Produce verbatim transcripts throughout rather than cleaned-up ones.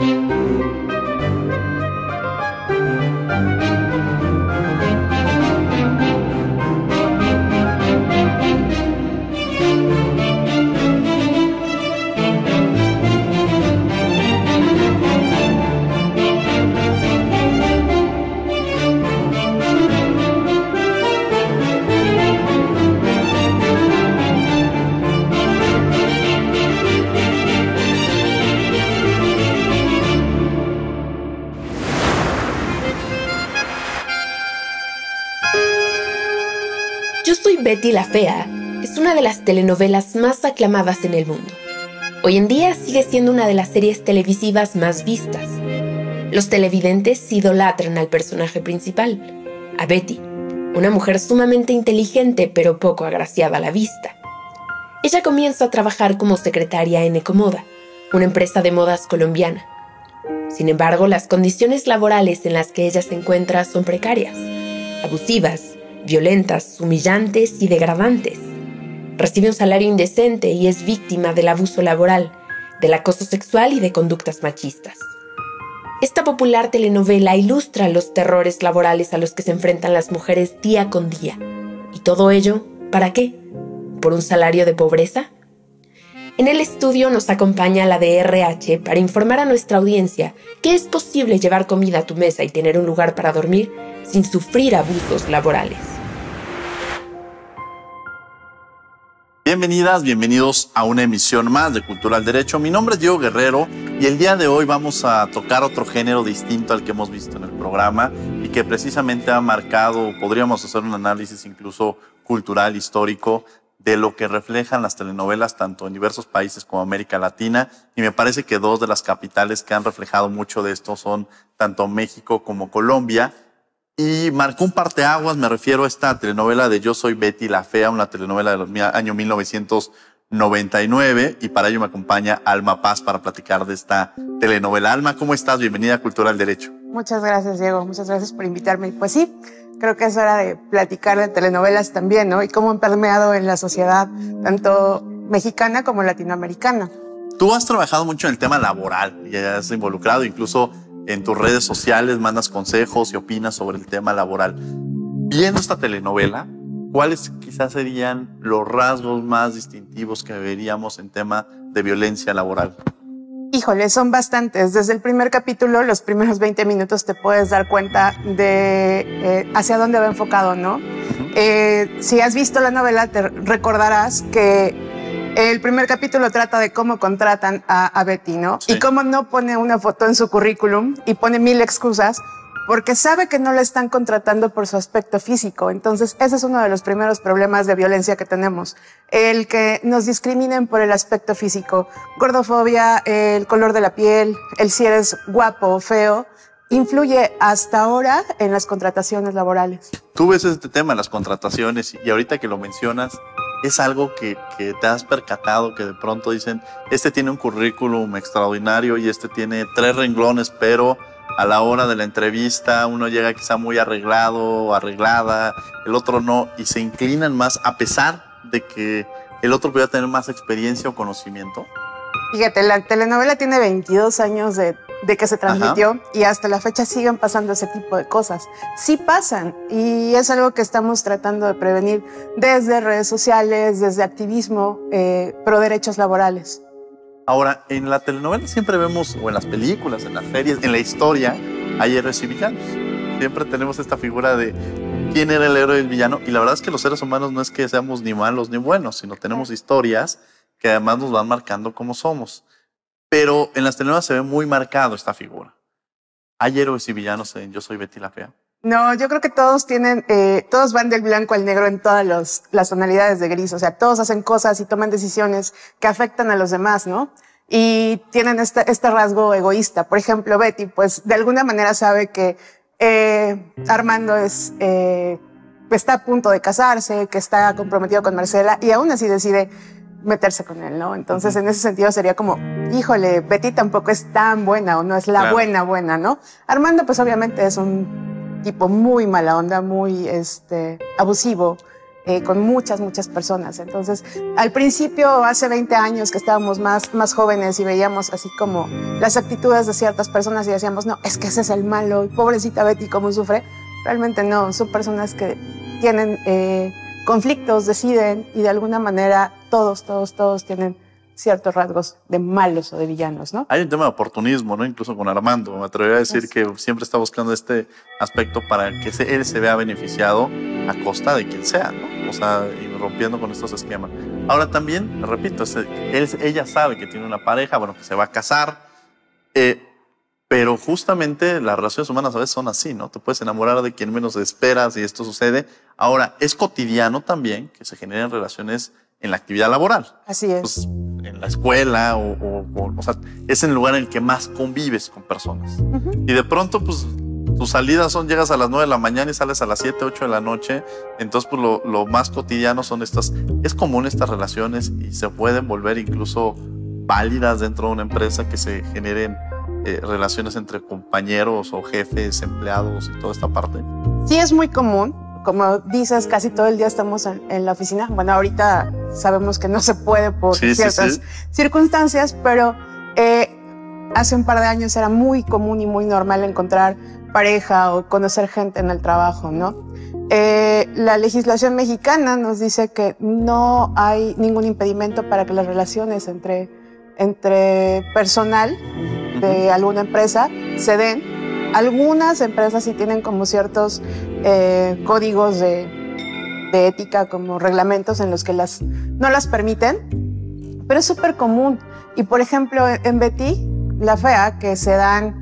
Yo soy Betty la Fea es una de las telenovelas más aclamadas en el mundo. Hoy en día sigue siendo una de las series televisivas más vistas. Los televidentes idolatran al personaje principal, a Betty, una mujer sumamente inteligente pero poco agraciada a la vista. Ella comienza a trabajar como secretaria en Ecomoda, una empresa de modas colombiana. Sin embargo, las condiciones laborales en las que ella se encuentra son precarias, abusivas, violentas, humillantes y degradantes. Recibe un salario indecente y es víctima del abuso laboral, del acoso sexual y de conductas machistas. Esta popular telenovela ilustra los terrores laborales a los que se enfrentan las mujeres día con día. ¿Y todo ello, para qué? ¿Por un salario de pobreza? En el estudio nos acompaña la D R H para informar a nuestra audiencia que es posible llevar comida a tu mesa y tener un lugar para dormir sin sufrir abusos laborales. Bienvenidas, bienvenidos a una emisión más de Cultura al Derecho. Mi nombre es Diego Guerrero y el día de hoy vamos a tocar otro género distinto al que hemos visto en el programa y que precisamente ha marcado, podríamos hacer un análisis incluso cultural, histórico, de lo que reflejan las telenovelas tanto en diversos países como América Latina, y me parece que dos de las capitales que han reflejado mucho de esto son tanto México como Colombia. Y marcó un parteaguas, me refiero a esta telenovela de Yo soy Betty la Fea, una telenovela del año mil novecientos noventa y nueve, y para ello me acompaña Alma Paz para platicar de esta telenovela. Alma, ¿cómo estás? Bienvenida a Cultura al Derecho. Muchas gracias, Diego. Muchas gracias por invitarme. Pues sí, creo que es hora de platicar de telenovelas también, ¿no? Y cómo han permeado en la sociedad, tanto mexicana como latinoamericana. Tú has trabajado mucho en el tema laboral y has involucrado incluso en tus redes sociales, mandas consejos y opinas sobre el tema laboral. Viendo esta telenovela, ¿cuáles quizás serían los rasgos más distintivos que veríamos en tema de violencia laboral? Híjole, son bastantes. Desde el primer capítulo, los primeros veinte minutos te puedes dar cuenta de eh, hacia dónde va enfocado, ¿no? Uh-huh. eh, si has visto la novela, te recordarás que el primer capítulo trata de cómo contratan a, a Betty, ¿no? Sí. Y cómo no pone una foto en su currículum y pone mil excusas porque sabe que no la están contratando por su aspecto físico. Entonces, ese es uno de los primeros problemas de violencia que tenemos. El que nos discriminen por el aspecto físico. Gordofobia, el color de la piel, el si eres guapo o feo, influye hasta ahora en las contrataciones laborales. Tú ves este tema, las contrataciones, y ahorita que lo mencionas, es algo que, que te has percatado, que de pronto dicen, este tiene un currículum extraordinario y este tiene tres renglones, pero a la hora de la entrevista uno llega quizá muy arreglado o arreglada, el otro no, y se inclinan más a pesar de que el otro pueda tener más experiencia o conocimiento. Fíjate, la telenovela tiene veintidós años de, de que se transmitió. Ajá. Y hasta la fecha siguen pasando ese tipo de cosas. Sí pasan, y es algo que estamos tratando de prevenir desde redes sociales, desde activismo, eh, pro derechos laborales. Ahora, en la telenovela siempre vemos, o en las películas, en las series, en la historia, hay héroes y villanos. Siempre tenemos esta figura de quién era el héroe y el villano, y la verdad es que los seres humanos no es que seamos ni malos ni buenos, sino tenemos historias que además nos van marcando cómo somos. Pero en las telenovelas se ve muy marcado esta figura. ¿Hay héroes y villanos en Yo soy Betty la Fea? No, yo creo que todos tienen, eh, todos van del blanco al negro en todas los, las tonalidades de gris. O sea, todos hacen cosas y toman decisiones que afectan a los demás, ¿no? Y tienen este, este rasgo egoísta. Por ejemplo, Betty, pues de alguna manera sabe que eh, Armando es, eh, está a punto de casarse, que está comprometido con Marcela, y aún así decide meterse con él, ¿no? Entonces, en ese sentido sería como, híjole, Betty tampoco es tan buena, o no es la claro. buena, buena, ¿no? Armando, pues obviamente es un tipo muy mala onda, muy este, abusivo, eh, con muchas, muchas personas. Entonces, al principio, hace veinte años que estábamos más, más jóvenes y veíamos así como las actitudes de ciertas personas y decíamos, no, es que ese es el malo, pobrecita Betty, cómo sufre. Realmente no, son personas que tienen eh, conflictos, deciden y de alguna manera todos, todos, todos tienen ciertos rasgos de malos o de villanos, ¿no? Hay un tema de oportunismo, ¿no? Incluso con Armando. Me atrevería a decir que siempre está buscando este aspecto para que se, él se vea beneficiado a costa de quien sea, ¿no? O sea, y rompiendo con estos esquemas. Ahora también, me repito, él, ella sabe que tiene una pareja, bueno, que se va a casar, eh, pero justamente las relaciones humanas a veces son así, ¿no? Te puedes enamorar de quien menos esperas y esto sucede. Ahora, es cotidiano también que se generen relaciones en la actividad laboral. Así es. Pues, en la escuela o, o, o, o sea, es el lugar en el que más convives con personas. Uh-huh. Y de pronto, pues, tus salidas son, llegas a las nueve de la mañana y sales a las siete, ocho de la noche. Entonces, pues, lo, lo más cotidiano son estas, es común estas relaciones y se pueden volver incluso válidas dentro de una empresa que se generen eh, relaciones entre compañeros o jefes, empleados y toda esta parte. Sí, es muy común. Como dices, casi todo el día estamos en, en la oficina. Bueno, ahorita sabemos que no se puede por sí, ciertas sí, sí. circunstancias, pero eh, hace un par de años era muy común y muy normal encontrar pareja o conocer gente en el trabajo, ¿no? Eh, la legislación mexicana nos dice que no hay ningún impedimento para que las relaciones entre, entre personal de alguna empresa se den. Algunas empresas sí tienen como ciertos eh, códigos de, de ética, como reglamentos en los que las, no las permiten, pero es súper común. Y por ejemplo, en Betty la Fea, que se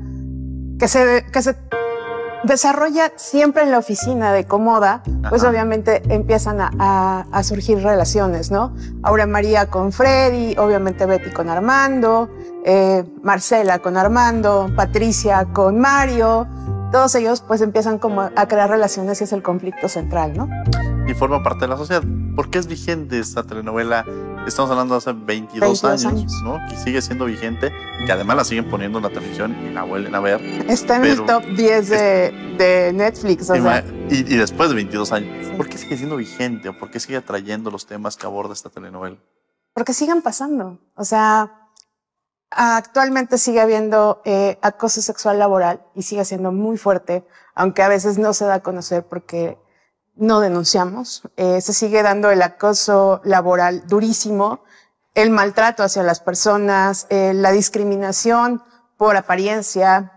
dan, que se, que se desarrolla siempre en la oficina de Comoda, pues obviamente empiezan a, a, a surgir relaciones, ¿no? Aura María con Freddy, obviamente Betty con Armando, eh, Marcela con Armando, Patricia con Mario, todos ellos pues empiezan como a crear relaciones y es el conflicto central, ¿no? Y forma parte de la sociedad. ¿Por qué es vigente esta telenovela? Estamos hablando de hace veintidós años, ¿no? Que sigue siendo vigente, que además la siguen poniendo en la televisión y la vuelven a ver. Está en el top diez de, de Netflix, o sea. Y, y después de veintidós años, sí. ¿Por qué sigue siendo vigente o por qué sigue atrayendo los temas que aborda esta telenovela? Porque siguen pasando. O sea, actualmente sigue habiendo eh, acoso sexual laboral y sigue siendo muy fuerte, aunque a veces no se da a conocer porque no denunciamos. Eh, se sigue dando el acoso laboral durísimo, el maltrato hacia las personas, eh, la discriminación por apariencia,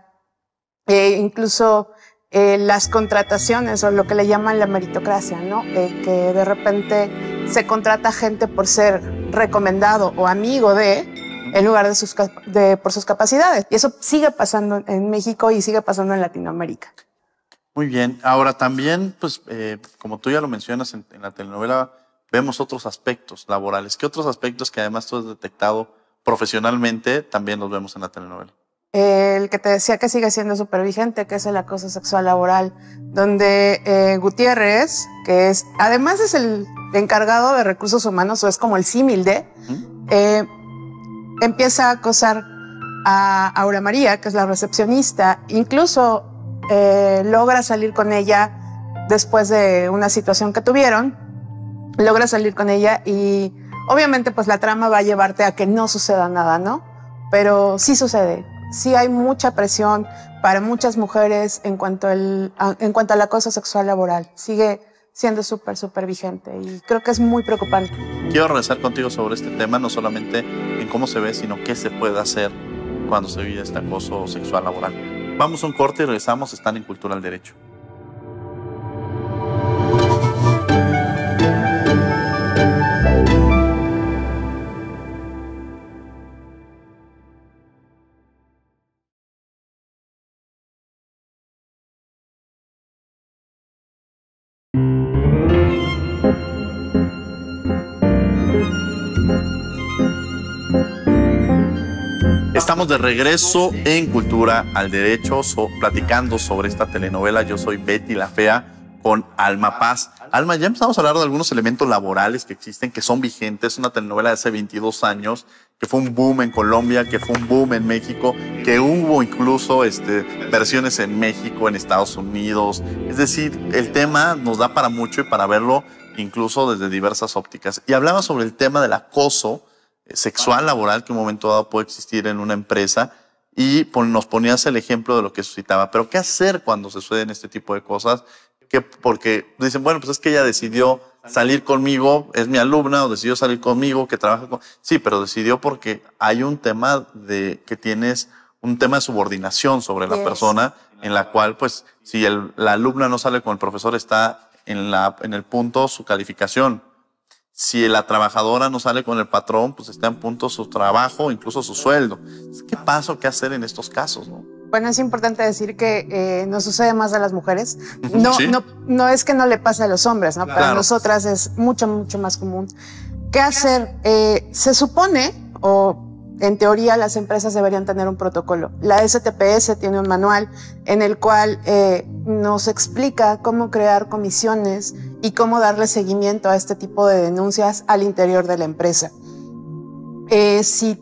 eh, incluso eh, las contrataciones o lo que le llaman la meritocracia, ¿no? Eh, que de repente se contrata gente por ser recomendado o amigo de, en lugar de sus, de, por sus capacidades. Y eso sigue pasando en México y sigue pasando en Latinoamérica. Muy bien. Ahora también, pues, eh, como tú ya lo mencionas en, en la telenovela, vemos otros aspectos laborales. ¿Qué otros aspectos que además tú has detectado profesionalmente también los vemos en la telenovela? El que te decía que sigue siendo súper vigente, que es el acoso sexual laboral, donde eh, Gutiérrez, que es, además es el encargado de recursos humanos, o es como el símil de, ¿Mm? eh, empieza a acosar a Aura María, que es la recepcionista, incluso Eh, logra salir con ella después de una situación que tuvieron, logra salir con ella y obviamente pues la trama va a llevarte a que no suceda nada, ¿no? Pero sí sucede, sí hay mucha presión para muchas mujeres en cuanto, el, a, en cuanto al acoso sexual laboral, sigue siendo súper, súper vigente y creo que es muy preocupante. Quiero regresar contigo sobre este tema, no solamente en cómo se ve, sino qué se puede hacer cuando se vive este acoso sexual laboral. Vamos a un corte y regresamos. Están en Cultura al Derecho. Estamos de regreso en Cultura al Derecho, so, platicando sobre esta telenovela. Yo soy Betty la Fea con Alma Paz. Alma, ya empezamos a hablar de algunos elementos laborales que existen, que son vigentes. Una telenovela de hace veintidós años, que fue un boom en Colombia, que fue un boom en México, que hubo incluso este, versiones en México, en Estados Unidos. Es decir, el tema nos da para mucho y para verlo incluso desde diversas ópticas. Y hablaba sobre el tema del acoso sexual laboral que en un momento dado puede existir en una empresa y pon, nos ponías el ejemplo de lo que suscitaba. Pero ¿qué hacer cuando se suceden este tipo de cosas? Que, porque dicen, bueno, pues es que ella decidió salir conmigo, es mi alumna, o decidió salir conmigo, que trabaja con... Sí, pero decidió porque hay un tema de que tienes un tema de subordinación sobre la Yes. persona, en la cual, pues, si el, la alumna no sale con el profesor, está en, la, en el punto su calificación. Si la trabajadora no sale con el patrón, pues está en punto su trabajo, incluso su sueldo. ¿Qué pasa o qué hacer en estos casos, no? Bueno, es importante decir que eh, nos sucede más a las mujeres. No, ¿Sí? no, no es que no le pase a los hombres, ¿no? Para Claro. nosotras es mucho, mucho más común. ¿Qué hacer? Eh, se supone, o en teoría las empresas deberían tener un protocolo. La S T P S tiene un manual en el cual eh, nos explica cómo crear comisiones y cómo darle seguimiento a este tipo de denuncias al interior de la empresa. Eh, si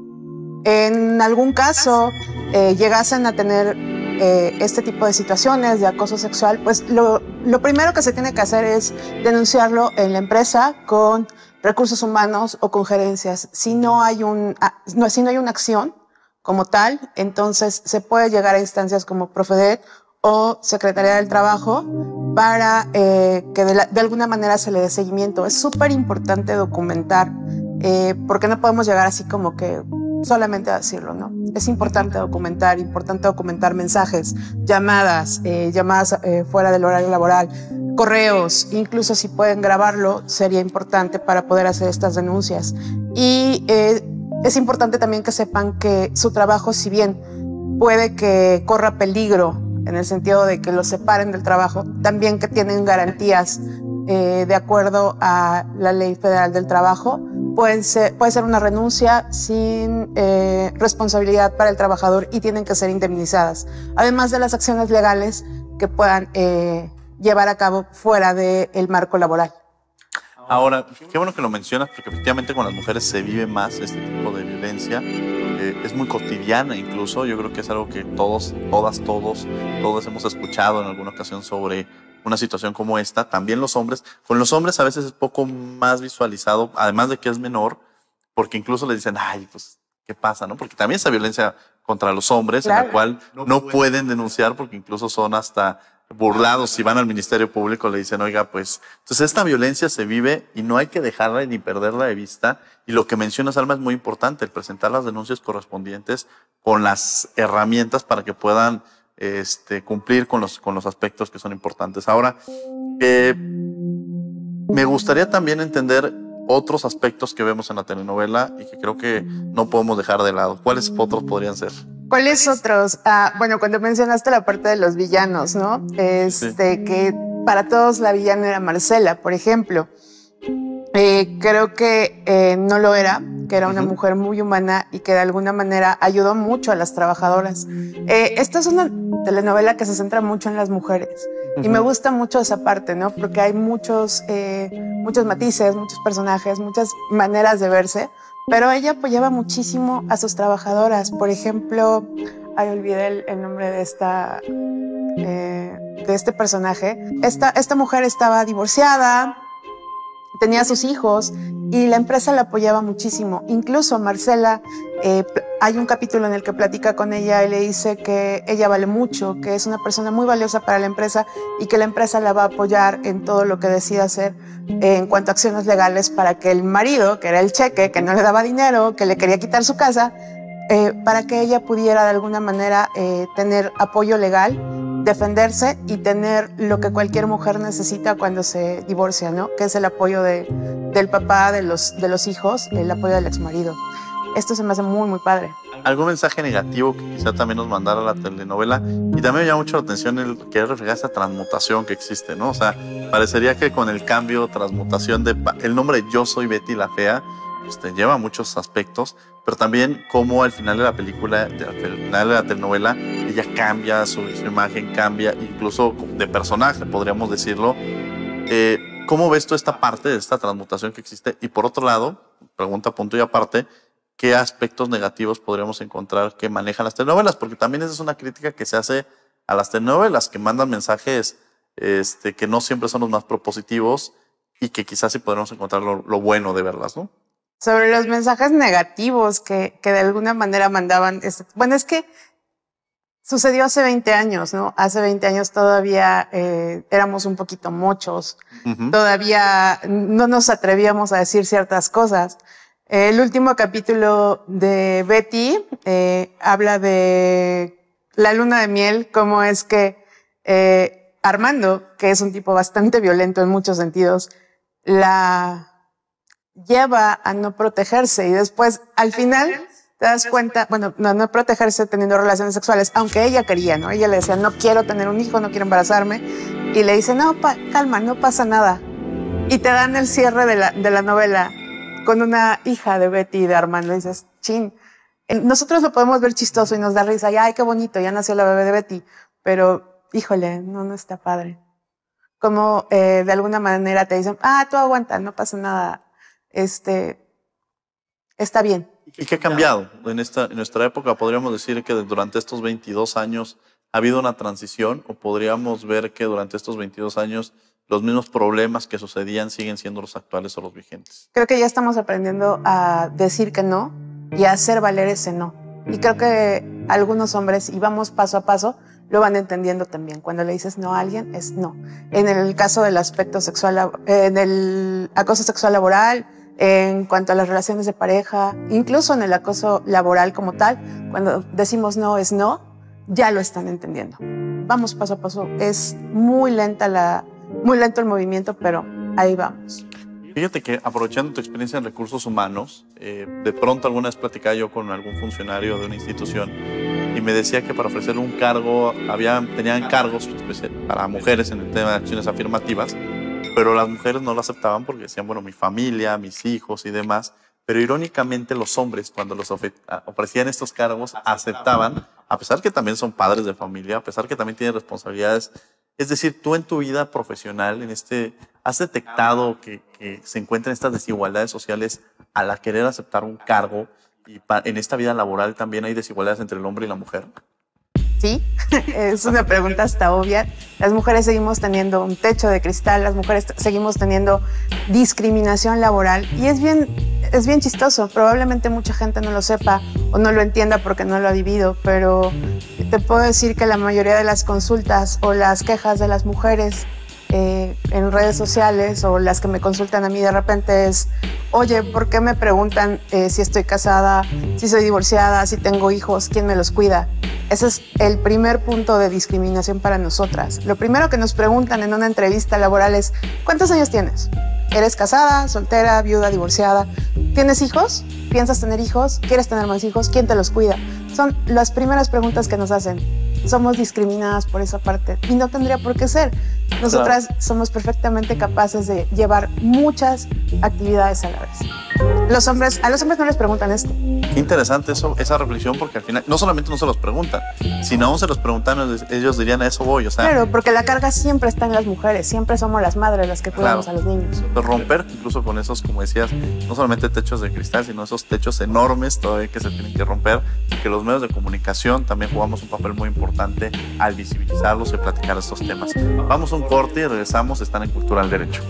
en algún caso eh, llegasen a tener eh, este tipo de situaciones de acoso sexual, pues lo, lo primero que se tiene que hacer es denunciarlo en la empresa con recursos humanos o con gerencias. Si no hay un, no, si no hay una acción como tal, entonces se puede llegar a instancias como Profedet o Secretaría del Trabajo para eh, que de, la, de alguna manera se le dé seguimiento. Es súper importante documentar, eh, porque no podemos llegar así como que solamente a decirlo, ¿no? Es importante documentar, importante documentar mensajes, llamadas, eh, llamadas eh, fuera del horario laboral, correos, incluso si pueden grabarlo, sería importante para poder hacer estas denuncias. Y eh, es importante también que sepan que su trabajo, si bien puede que corra peligro en el sentido de que los separen del trabajo, también que tienen garantías eh, de acuerdo a la Ley Federal del Trabajo. Pueden ser, puede ser una renuncia sin eh, responsabilidad para el trabajador y tienen que ser indemnizadas, además de las acciones legales que puedan eh, llevar a cabo fuera del marco laboral. Ahora, qué bueno que lo mencionas, porque efectivamente con las mujeres se vive más este tipo de violencia. Eh, es muy cotidiana incluso. Yo creo que es algo que todos, todas, todos, todos hemos escuchado en alguna ocasión sobre una situación como esta. También los hombres. Con los hombres a veces es poco más visualizado, además de que es menor, porque incluso le dicen, ay, pues, ¿qué pasa? ¿No? Porque también esa violencia contra los hombres, claro, en la cual no pueden denunciar porque incluso son hasta burlados. Si van al Ministerio Público le dicen, oiga, pues, entonces esta violencia se vive y no hay que dejarla ni perderla de vista. Y lo que mencionas, Alma, es muy importante, el presentar las denuncias correspondientes con las herramientas para que puedan este, cumplir con los, con los aspectos que son importantes. Ahora, eh, me gustaría también entender otros aspectos que vemos en la telenovela y que creo que no podemos dejar de lado. ¿Cuáles otros podrían ser? ¿Cuáles otros? Ah, bueno, cuando mencionaste la parte de los villanos, ¿no? Este, sí. Que para todos la villana era Marcela, por ejemplo. Eh, creo que eh, no lo era, que era una uh-huh. mujer muy humana y que de alguna manera ayudó mucho a las trabajadoras. Eh, esta es una telenovela que se centra mucho en las mujeres uh-huh. y me gusta mucho esa parte, ¿no? Porque hay muchos, eh, muchos matices, muchos personajes, muchas maneras de verse, pero ella apoyaba muchísimo a sus trabajadoras. Por ejemplo, ay, olvidé el, el nombre de esta, eh, de este personaje. Esta, esta mujer estaba divorciada, tenía sus hijos y la empresa la apoyaba muchísimo. Incluso Marcela, eh, hay un capítulo en el que platica con ella y le dice que ella vale mucho, que es una persona muy valiosa para la empresa y que la empresa la va a apoyar en todo lo que decida hacer eh, en cuanto a acciones legales para que el marido, que era el cheque, que no le daba dinero, que le quería quitar su casa, eh, para que ella pudiera de alguna manera eh, tener apoyo legal, defenderse y tener lo que cualquier mujer necesita cuando se divorcia, ¿no? Que es el apoyo de, del papá, de los, de los hijos, el apoyo del exmarido. Esto se me hace muy, muy padre. ¿Algún mensaje negativo que quizá también nos mandara la telenovela? Y también me llama mucho la atención el querer reflejar esa transmutación que existe, ¿no? O sea, parecería que con el cambio, transmutación de el nombre Yo Soy Betty la Fea, pues te lleva a muchos aspectos, pero también cómo al final de la película, al final de la telenovela, ella cambia, su, su imagen cambia, incluso de personaje, podríamos decirlo. Eh, ¿Cómo ves tú esta parte de esta transmutación que existe? Y por otro lado, pregunta punto y aparte, ¿qué aspectos negativos podríamos encontrar que manejan las telenovelas? Porque también esa es una crítica que se hace a las telenovelas, que mandan mensajes este, que no siempre son los más propositivos, y que quizás sí podremos encontrar lo, lo bueno de verlas, ¿no? Sobre los mensajes negativos que, que de alguna manera mandaban. Este, bueno, es que sucedió hace veinte años, ¿no? Hace veinte años todavía eh, éramos un poquito mochos. Uh-huh. Todavía no nos atrevíamos a decir ciertas cosas. El último capítulo de Betty eh, habla de la luna de miel, cómo es que eh, Armando, que es un tipo bastante violento en muchos sentidos, la lleva a no protegerse y después al final te das cuenta, bueno, no, no protegerse teniendo relaciones sexuales, aunque ella quería, ¿no? Ella le decía, no quiero tener un hijo, no quiero embarazarme, y le dice, no, pa, calma, no pasa nada. Y te dan el cierre de la, de la novela con una hija de Betty y de Armando, y dices, chin. Nosotros lo podemos ver chistoso y nos da risa, y ay, qué bonito, ya nació la bebé de Betty, pero, híjole, no, no está padre. Como eh, de alguna manera te dicen, ah, tú aguanta, no pasa nada. Este, está bien. ¿Y qué ha cambiado? En, esta, en nuestra época podríamos decir que durante estos veintidós años ha habido una transición, o podríamos ver que durante estos veintidós años los mismos problemas que sucedían siguen siendo los actuales o los vigentes. Creo que ya estamos aprendiendo a decir que no y a hacer valer ese no. Y creo que algunos hombres, y vamos paso a paso, lo van entendiendo también. Cuando le dices no a alguien, es no. En el caso del aspecto sexual, en el acoso sexual laboral, en cuanto a las relaciones de pareja, incluso en el acoso laboral como tal, cuando decimos no es no, ya lo están entendiendo. Vamos paso a paso. Es muy lenta la, muy lento el movimiento, pero ahí vamos. Fíjate que aprovechando tu experiencia en recursos humanos, eh, de pronto alguna vez platicaba yo con algún funcionario de una institución y me decía que para ofrecerle un cargo, había, tenían cargos para mujeres en el tema de acciones afirmativas, pero las mujeres no lo aceptaban porque decían, bueno, mi familia, mis hijos y demás. Pero irónicamente los hombres, cuando los ofrecían estos cargos, aceptaban, a pesar que también son padres de familia, a pesar que también tienen responsabilidades. Es decir, tú en tu vida profesional, en este, ¿has detectado que, que se encuentran estas desigualdades sociales al querer aceptar un cargo? Y en esta vida laboral también hay desigualdades entre el hombre y la mujer. Sí, es una pregunta hasta obvia. Las mujeres seguimos teniendo un techo de cristal, las mujeres seguimos teniendo discriminación laboral y es bien, es bien chistoso. Probablemente mucha gente no lo sepa o no lo entienda porque no lo ha vivido, pero te puedo decir que la mayoría de las consultas o las quejas de las mujeres eh, en redes sociales o las que me consultan a mí de repente es, oye, ¿por qué me preguntan eh, si estoy casada, si soy divorciada, si tengo hijos, quién me los cuida? Ese es el primer punto de discriminación para nosotras. Lo primero que nos preguntan en una entrevista laboral es, ¿cuántos años tienes? ¿Eres casada, soltera, viuda, divorciada? ¿Tienes hijos? ¿Piensas tener hijos? ¿Quieres tener más hijos? ¿Quién te los cuida? Son las primeras preguntas que nos hacen. Somos discriminadas por esa parte y no tendría por qué ser. Nosotras claro. somos perfectamente capaces de llevar muchas actividades a la vez. Los hombres, a los hombres no les preguntan esto. Qué interesante eso, esa reflexión, porque al final no solamente no se los preguntan, sino aún se los preguntan, ellos dirían a eso voy. O sea, claro, porque la carga siempre está en las mujeres, siempre somos las madres las que cuidamos claro. a los niños. Entonces, romper incluso con esos, como decías, no solamente techos de cristal, sino esos techos enormes todavía que se tienen que romper, y que los medios de comunicación también jugamos un papel muy importante al visibilizarlos y platicar estos temas. Vamos a un corte y regresamos, están en Cultura al Derecho.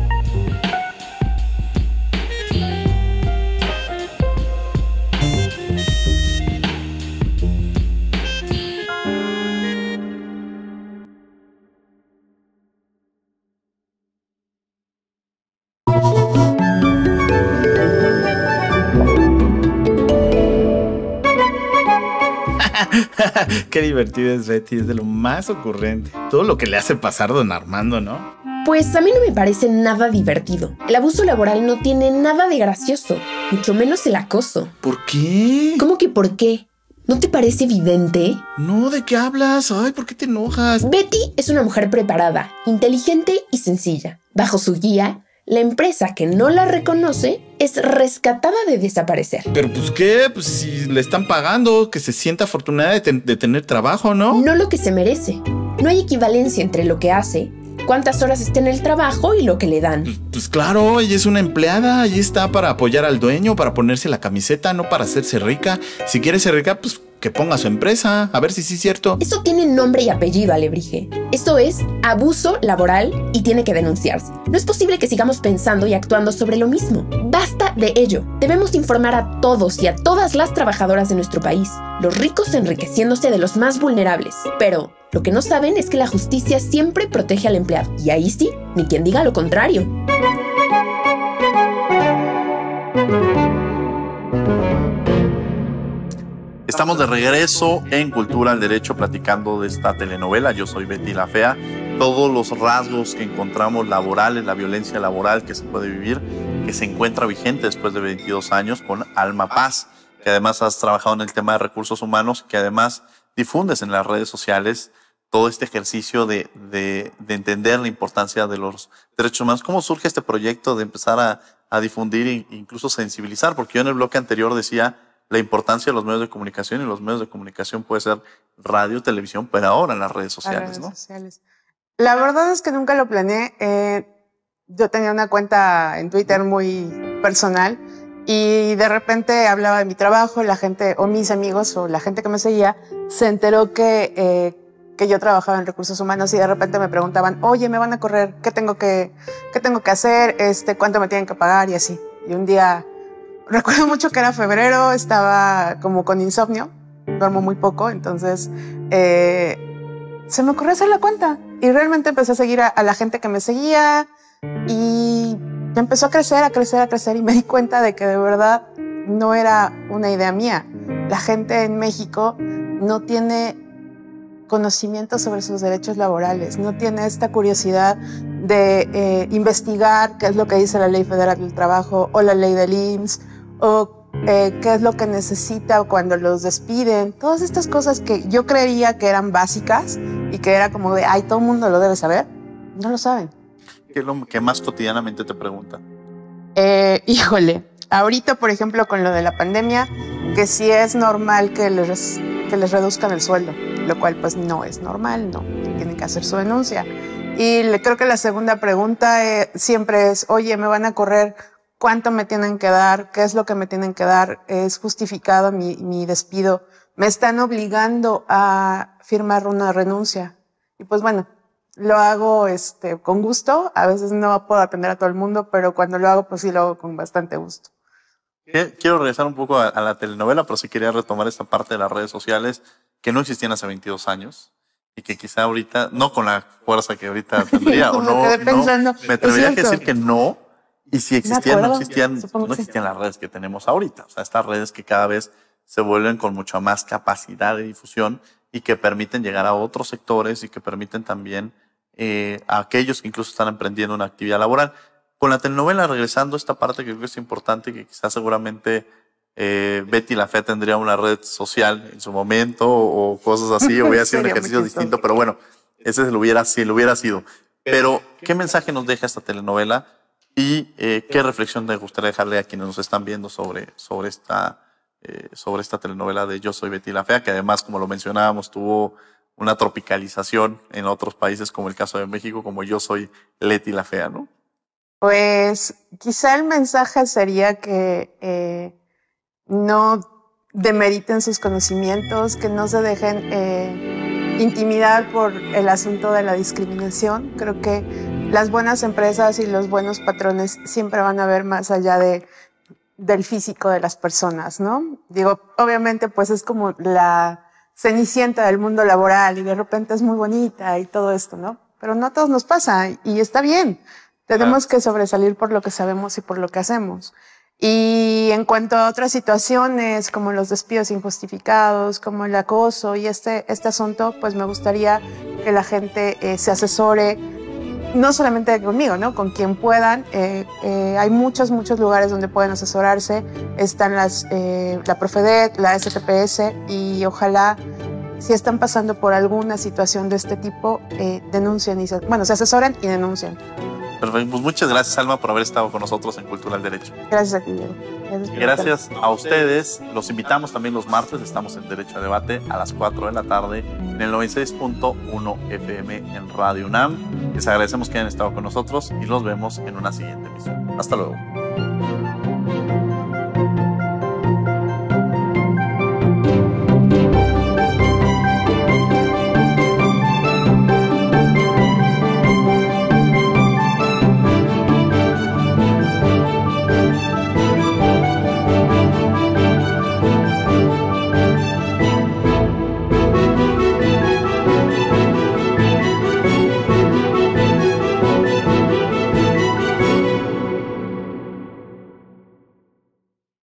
Qué divertida es Betty, es de lo más ocurrente. Todo lo que le hace pasar don Armando, ¿no? Pues a mí no me parece nada divertido. El abuso laboral no tiene nada de gracioso, mucho menos el acoso. ¿Por qué? ¿Cómo que por qué? ¿No te parece evidente? No, ¿de qué hablas? Ay, ¿por qué te enojas? Betty es una mujer preparada, inteligente y sencilla. Bajo su guía, la empresa que no la reconoce es rescatada de desaparecer. ¿Pero pues qué? Pues si le están pagando, que se sienta afortunada de, ten- de tener trabajo, ¿no? No lo que se merece. No hay equivalencia entre lo que hace, cuántas horas está en el trabajo y lo que le dan. Pues, pues claro, ella es una empleada, ella está para apoyar al dueño, para ponerse la camiseta, no para hacerse rica. Si quiere ser rica, pues que ponga su empresa, a ver si sí es cierto. Eso tiene nombre y apellido, Alebrije. Eso es abuso laboral y tiene que denunciarse. No es posible que sigamos pensando y actuando sobre lo mismo. Basta de ello. Debemos informar a todos y a todas las trabajadoras de nuestro país. Los ricos enriqueciéndose de los más vulnerables. Pero lo que no saben es que la justicia siempre protege al empleado. Y ahí sí, ni quien diga lo contrario. Estamos de regreso en Cultura al Derecho platicando de esta telenovela. Yo soy Betty la Fea. Todos los rasgos que encontramos laborales, la violencia laboral que se puede vivir, que se encuentra vigente después de veintidós años con Alma Paz, que además has trabajado en el tema de recursos humanos, que además difundes en las redes sociales todo este ejercicio de, de, de entender la importancia de los derechos humanos. ¿Cómo surge este proyecto de empezar a, a difundir e incluso sensibilizar? Porque yo en el bloque anterior decía la importancia de los medios de comunicación, y los medios de comunicación puede ser radio, televisión, pero ahora en las redes sociales, las redes ¿no? sociales. La verdad es que nunca lo planeé. Eh, yo tenía una cuenta en Twitter muy personal y de repente hablaba de mi trabajo, la gente, o mis amigos, o la gente que me seguía, se enteró que, eh, que yo trabajaba en recursos humanos y de repente me preguntaban, oye, me van a correr, ¿qué tengo que, qué tengo que hacer? Este, ¿cuánto me tienen que pagar? Y así. Y un día, recuerdo mucho que era febrero, estaba como con insomnio, duermo muy poco, entonces eh, se me ocurrió hacer la cuenta y realmente empecé a seguir a, a la gente que me seguía y empezó a crecer, a crecer, a crecer y me di cuenta de que de verdad no era una idea mía. La gente en México no tiene conocimiento sobre sus derechos laborales, no tiene esta curiosidad de eh, investigar qué es lo que dice la Ley Federal del Trabajo o la Ley del I M S S o eh, qué es lo que necesita cuando los despiden. Todas estas cosas que yo creía que eran básicas y que era como de, ay, todo el mundo lo debe saber, no lo saben. ¿Qué es lo que más cotidianamente te preguntan? Eh, híjole, ahorita, por ejemplo, con lo de la pandemia, que sí es normal que les, que les reduzcan el sueldo, lo cual pues no es normal, no, tienen que hacer su denuncia. Y le, creo que la segunda pregunta eh, siempre es, oye, me van a correr, ¿cuánto me tienen que dar? ¿Qué es lo que me tienen que dar? ¿Es justificado mi, mi despido? ¿Me están obligando a firmar una renuncia? Y pues bueno, lo hago este, con gusto. A veces no puedo atender a todo el mundo, pero cuando lo hago, pues sí lo hago con bastante gusto. Quiero regresar un poco a, a la telenovela, pero sí quería retomar esta parte de las redes sociales que no existían hace veintidós años y que quizá ahorita, no con la fuerza que ahorita tendría, o no, no, me atrevería a decir que no. Y si existían, no existían, no existían las redes que tenemos ahorita. O sea, estas redes que cada vez se vuelven con mucha más capacidad de difusión y que permiten llegar a otros sectores y que permiten también eh, a aquellos que incluso están emprendiendo una actividad laboral. Con la telenovela, regresando a esta parte que creo que es importante, que quizás seguramente eh, Betty la Fea tendría una red social en su momento o, o cosas así, o hubiera sido un ejercicio distinto, pero bueno, ese se lo hubiera, sí, lo hubiera sido. Pero, ¿qué mensaje nos deja esta telenovela? Y eh, qué reflexión te gustaría dejarle a quienes nos están viendo sobre, sobre, esta, eh, sobre esta telenovela de Yo soy Betty la Fea, que además, como lo mencionábamos, tuvo una tropicalización en otros países, como el caso de México, como Yo soy Leti la Fea, ¿no? Pues quizá el mensaje sería que eh, no demeriten sus conocimientos, que no se dejen eh, intimidar por el asunto de la discriminación. Creo que las buenas empresas y los buenos patrones siempre van a ver más allá de, del físico de las personas, ¿no? Digo, obviamente pues es como la cenicienta del mundo laboral y de repente es muy bonita y todo esto, ¿no? Pero no a todos nos pasa y está bien. Tenemos que sobresalir por lo que sabemos y por lo que hacemos. Y en cuanto a otras situaciones como los despidos injustificados, como el acoso y este, este asunto, pues me gustaría que la gente eh, se asesore, no solamente conmigo, ¿no? Con quien puedan. Eh, eh, hay muchos, muchos lugares donde pueden asesorarse. Están las, eh, la Profedet, la S T P S y ojalá, si están pasando por alguna situación de este tipo, eh, denuncien y se, bueno, se asesoren y denuncien. Perfecto. Pues muchas gracias, Alma, por haber estado con nosotros en Cultura al Derecho. Gracias a ti, Diego. Gracias, gracias a ustedes. Los invitamos también los martes. Estamos en Derecho a Debate a las cuatro de la tarde en el noventa y seis punto uno F M en Radio UNAM. Les agradecemos que hayan estado con nosotros y los vemos en una siguiente emisión. Hasta luego.